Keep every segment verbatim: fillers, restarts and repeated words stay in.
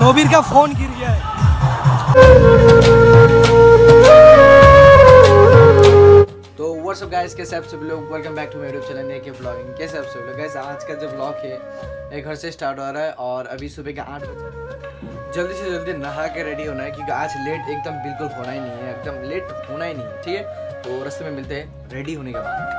नोबीर का फोन गिर गया है। तो व्हाट्स अप गाइस, कैसे आप सभी लोग, welcome back to my YouTube channel A K vlogging. कैसे आप सभी लोग गाइस, आज का जो व्लॉग है एक घर से स्टार्ट हो रहा है और अभी सुबह के आठ बजे जल्दी से जल्दी नहा के रेडी होना है क्योंकि आज लेट एकदम बिल्कुल होना ही नहीं है, एकदम लेट होना ही नहीं है, ठीक है। तो रास्ते में मिलते हैं रेडी होने के बाद।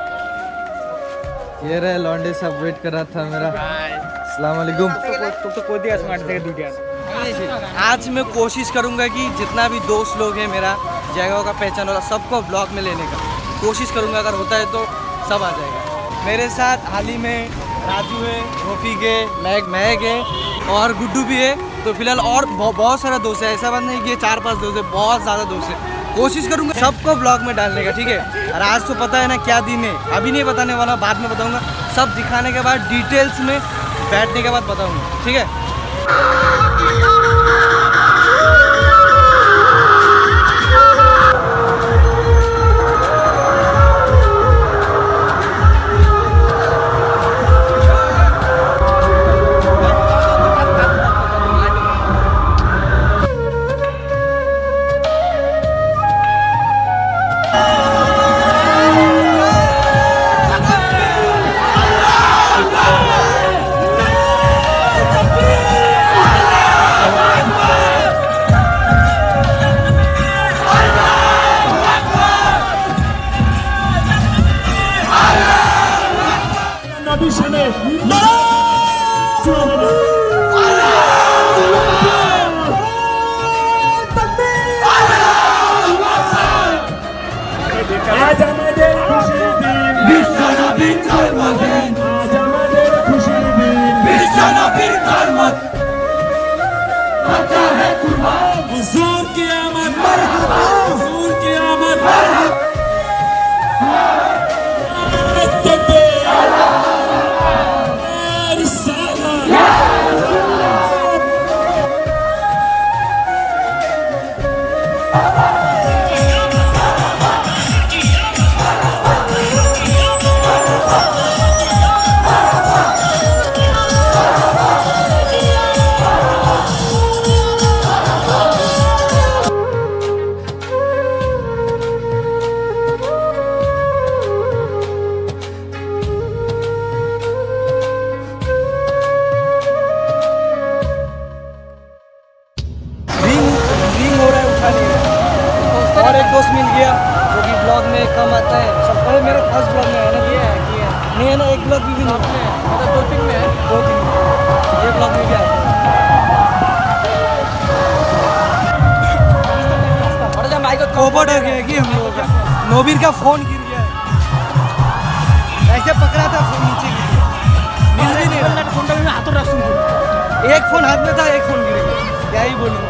ये रहे लॉन्डे सब वेट कर रहा था मेरा। अस्सलाम वालेकुम। तो तो कोई दिया स्मार्ट से दूध। आज मैं कोशिश करूंगा कि जितना भी दोस्त लोग हैं मेरा जगह का पहचान वाला सबको ब्लॉग में लेने का कोशिश करूंगा। अगर होता है तो सब आ जाएगा मेरे साथ। हाल ही में राजू है, रफीक है, मैग मैग है और गुड्डू भी है। तो फिलहाल और बहुत सारा दोस्त है, ऐसा बात नहीं कि चार पांच दोस्त है, बहुत ज़्यादा दोस्त है। कोशिश करूंगा सबको ब्लॉग में डालने का, ठीक है। और आज तो पता है ना क्या दिन है, अभी नहीं बताने वाला, बाद में बताऊंगा। सब दिखाने के बाद डिटेल्स में बैठने के बाद बताऊंगा, ठीक है। और एक दोस्त मिल गया जो कि ब्लॉग में कम आता है। सब पहले मेरा फर्स्ट ब्लॉग में है ना, ये है कि नहीं है ना, एक ब्लॉग भी, भी नहीं है, मतलब दो तीन में है, दो तीन में ये ब्लॉग में भी आता है। कोबट हो गया कि हम लोगों का नोबीर का फोन गिर गया है। ऐसे पकड़ा था फोन नीचे गिर गया, मिल भी नहीं रहा। एक फोन हाथ में था, एक फोन गिर गया, क्या ही बोलूँगा।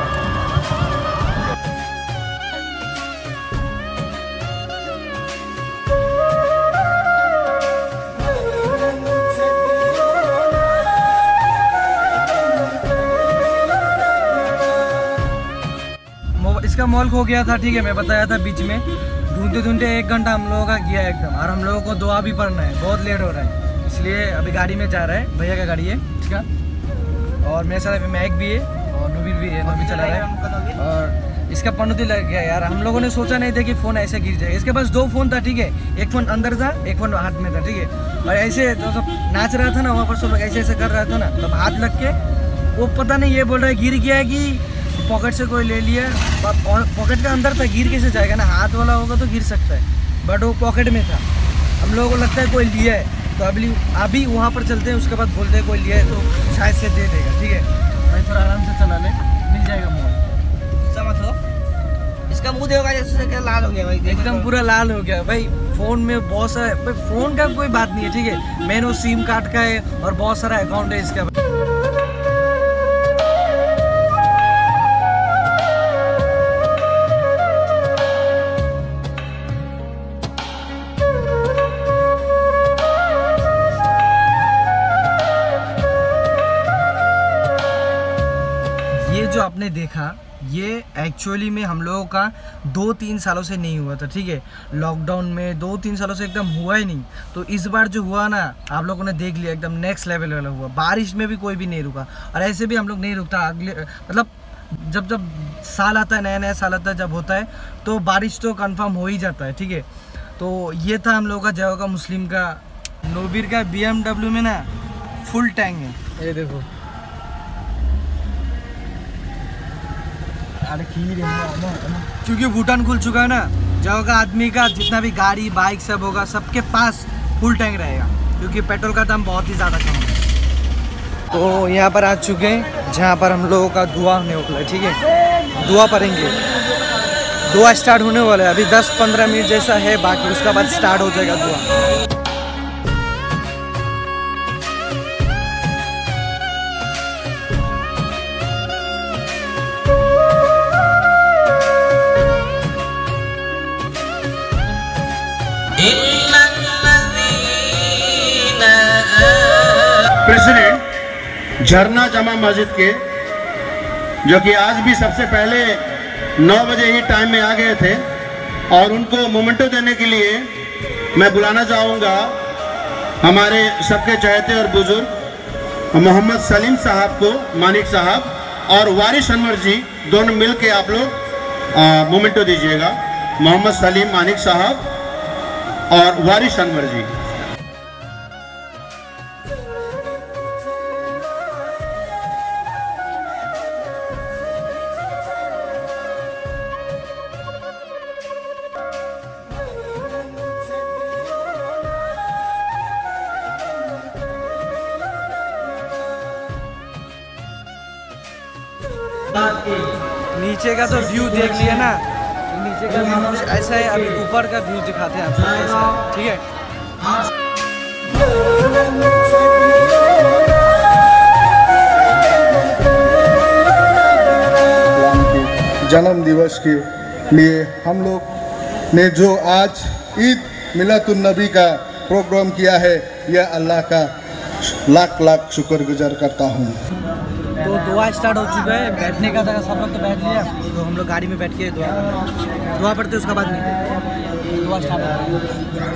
इसका मॉल खो गया था, ठीक है, मैं बताया था बीच में। ढूंढते ढूंढते एक घंटा हम लोगों का गया एकदम। और हम लोगों को दुआ भी पढ़ना है, बहुत लेट हो रहा है, इसलिए अभी गाड़ी में जा रहा है, भैया का गाड़ी है, ठीक है। और मेरे साथ अभी मैग भी है और नोबीर भी है, नोबीर चला रहा है। और इसका पनौती लग गया यार, हम लोगों ने सोचा नहीं था कि फ़ोन ऐसे गिर जाएगा। इसके पास दो फ़ोन था, ठीक है, एक फ़ोन अंदर था, एक फ़ोन हाथ में था, ठीक है। और ऐसे तो सब नाच रहा था ना वहाँ पर, सब लोग ऐसे ऐसे कर रहा था ना, तब हाथ लग के वो पता नहीं ये बोल रहा है गिर गया है कि पॉकेट से कोई ले लिया। पॉकेट का अंदर था, गिर कैसे जाएगा ना, हाथ वाला होगा तो गिर सकता है, बट वो पॉकेट में था। हम लोगों को लगता है कोई लिया है, तो अभी अभी वहाँ पर चलते हैं, उसके बाद बोलते हैं कोई लिया है तो शायद से दे देगा, ठीक है भाई। थोड़ा आराम से चला ले, मिल जाएगा मोबाइल। समझ लो इसका मुँह देखा जैसे क्या लाल हो गया भाई, एकदम पूरा लाल हो गया भाई। फ़ोन में बहुत सारा भाई, फ़ोन का कोई बात नहीं है, ठीक है, मैंने वो सिम कार्ड का है और बहुत सारा अकाउंट है इसका। जो आपने देखा ये एक्चुअली में हम लोगों का दो तीन सालों से नहीं हुआ था, ठीक है। लॉकडाउन में दो तीन सालों से एकदम हुआ ही नहीं। तो इस बार जो हुआ ना, आप लोगों ने देख लिया, एकदम नेक्स्ट लेवल वाला हुआ। बारिश में भी कोई भी नहीं रुका, और ऐसे भी हम लोग नहीं रुकता। अगले मतलब जब जब साल आता है, नया नया साल आता है, जब होता है तो बारिश तो कंफर्म हो ही जाता है, ठीक है। तो ये था हम लोगों का जगह का मुस्लिम का। नोबिर का बी एम डब्ल्यू में ना फुल टैंक है, ये देखो। अरे खीर है, क्योंकि भूटान खुल चुका है ना, जगह का आदमी का जितना भी गाड़ी बाइक सब होगा, सबके पास फुल टैंक रहेगा, क्योंकि पेट्रोल का दाम बहुत ही ज़्यादा कम है। तो यहाँ पर आ चुके हैं जहाँ पर हम लोगों का दुआ होने वाला है, ठीक है। दुआ पढ़ेंगे, दुआ स्टार्ट होने वाला है। अभी दस पंद्रह मिनट जैसा है बाकी, उसका बाद स्टार्ट हो जाएगा दुआ। प्रेसिडेंट झरना जमा मस्जिद के, जो कि आज भी सबसे पहले नौ बजे ही टाइम में आ गए थे, और उनको मोमेंटो देने के लिए मैं बुलाना चाहूँगा हमारे सबके चहेते और बुजुर्ग मोहम्मद सलीम साहब को, मानिक साहब और वारिस अनवर जी, दोनों मिल के आप लोग मोमेंटो दीजिएगा। मोहम्मद सलीम मानिक साहब और वारिस अनवर जी। नीचे का तो व्यू देख लिया ना, नीचे का व्यू कुछ ऐसा है। अभी ऊपर का व्यू दिखाते हैं आपको कैसा है, ठीक है। जन्म दिवस के लिए हम लोग ने जो आज ईद मिलादुन नबी का प्रोग्राम किया है, यह अल्लाह का लाख लाख शुक्रगुजार करता हूँ। तो दुआ स्टार्ट हो चुका है। बैठने का था, सब लोग तो बैठ लिया, तो हम लोग गाड़ी में बैठ के दुआ दुआ पढ़ते, उसके बाद नहीं दुआ स्टार्ट हो।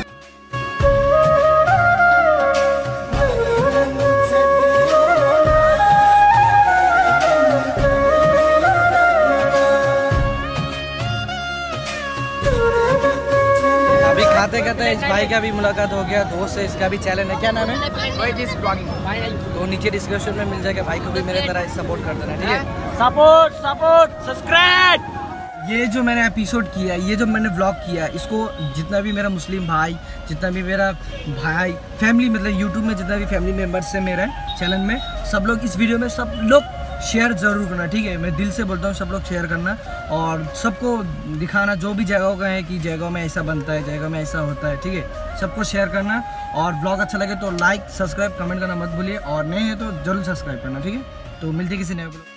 अभी खाते खाते इस भाई का भी मुलाकात हो गया, दोस्त है, इसका भी चैनल है, क्या नाम है? तो नीचे डिस्क्रिप्शन में मिल जाएगा। भाई को भी मेरे तरह सपोर्ट कर देना, ठीक है। Support support subscribe. ये जो मैंने एपिसोड किया, ये जो मैंने व्लॉग किया, इसको जितना भी मेरा मुस्लिम भाई, जितना भी मेरा भाई फैमिली, मतलब यूट्यूब में जितना भी फैमिली मेम्बर्स है मेरे चैनल में, सब लोग इस वीडियो में सब लोग शेयर ज़रूर करना, ठीक है। मैं दिल से बोलता हूँ, सब लोग शेयर करना और सबको दिखाना, जो भी जगहों का है कि जगहों में ऐसा बनता है, जगह में ऐसा होता है, ठीक है। सबको शेयर करना, और ब्लॉग अच्छा लगे तो लाइक सब्सक्राइब कमेंट करना मत भूलिए, और नए हैं तो जरूर सब्सक्राइब करना, ठीक है। तो मिलते किसी नए ब्लॉग।